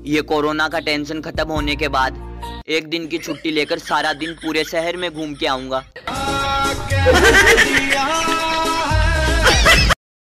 ये कोरोना का टेंशन खत्म होने के बाद एक दिन की छुट्टी लेकर सारा दिन पूरे शहर में घूम के आऊंगा।